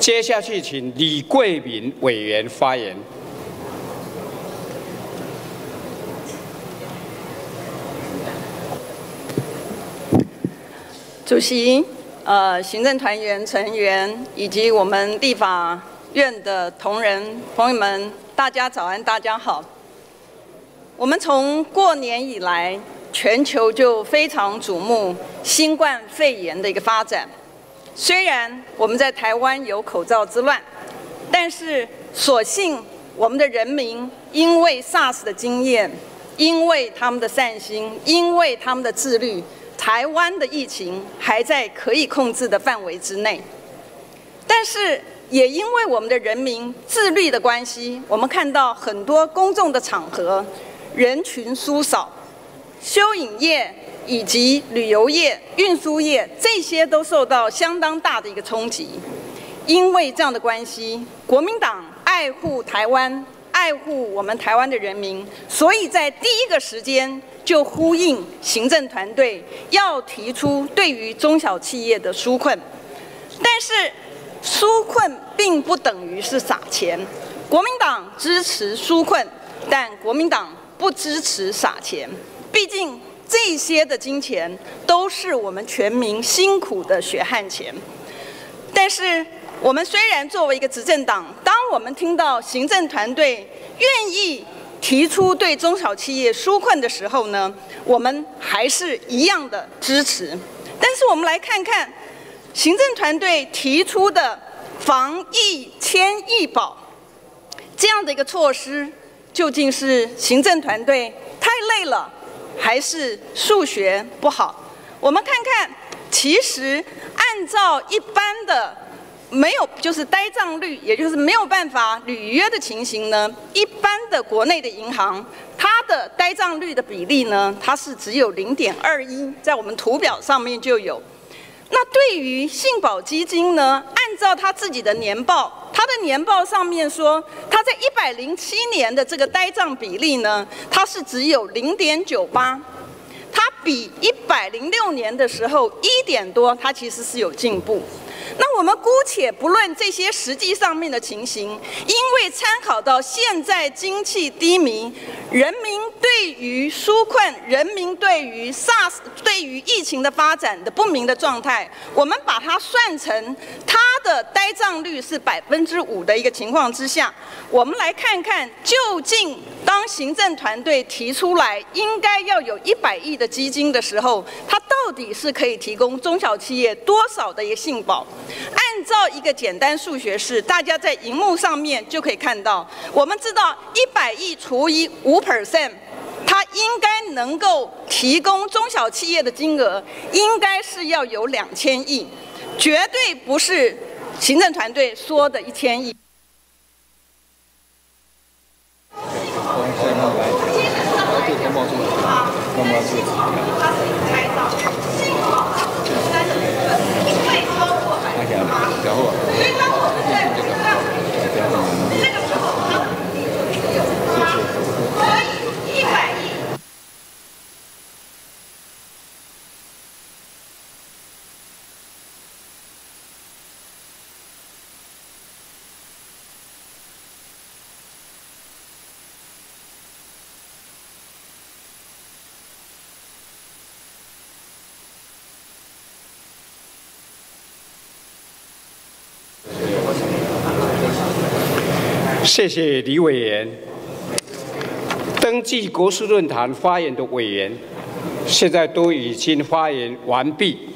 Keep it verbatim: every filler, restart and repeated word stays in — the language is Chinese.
接下去，请李桂敏委员发言。 主席、呃，行政团员成员以及我们立法院的同仁朋友们，大家早安，大家好。我们从过年以来，全球就非常瞩目新冠肺炎的一个发展。虽然我们在台湾有口罩之乱，但是所幸我们的人民因为 SARS 的经验，因为他们的善心，因为他们的自律，台湾的疫情还在可以控制的范围之内。但是也因为我们的人民自律的关系，我们看到很多公众的场合人群疏少，休饮业以及旅游业、运输业这些都受到相当大的一个冲击。因为这样的关系，国民党爱护台湾，爱护我们台湾的人民，所以在第一个时间就呼应行政团队要提出对于中小企业的纾困。但是纾困并不等于是撒钱，国民党支持纾困，但国民党不支持撒钱。毕竟这些的金钱都是我们全民辛苦的血汗钱。但是我们虽然作为一个执政党，当我们听到行政团队愿意提出对中小企业纾困的时候呢，我们还是一样的支持。但是我们来看看行政团队提出的防疫千亿保这样的一个措施，究竟是行政团队太累了，还是数学不好？我们看看，其实按照一般的没有就是呆账率，也就是没有办法履约的情形呢，一般的国内的银行，它的呆账率的比例呢，它是只有 零点二一，在我们图表上面就有。那对于信保基金呢，按照它自己的年报，它的年报上面说，它在一百零七年的这个呆账比例呢，它是只有 零点九八，它比一百零六年的时候一点多，它其实是有进步。那我们姑且不论这些实际上面的情形，因为参考到现在经济低迷，人民对于纾困、人民对于 SARS、对于疫情的发展的不明的状态，我们把它算成它的呆账率是百分之五的一个情况之下，我们来看看究竟当行政团队提出来应该要有一百亿的基金的时候，它到底是可以提供中小企业多少的一个信保？按照一个简单数学式，大家在荧幕上面就可以看到，我们知道一百亿除以五 percent， 它应该能够提供中小企业的金额，应该是要有两千亿，绝对不是行政团队说的一千亿。 谢谢李委员。登记国事论坛发言的委员，现在都已经发言完毕。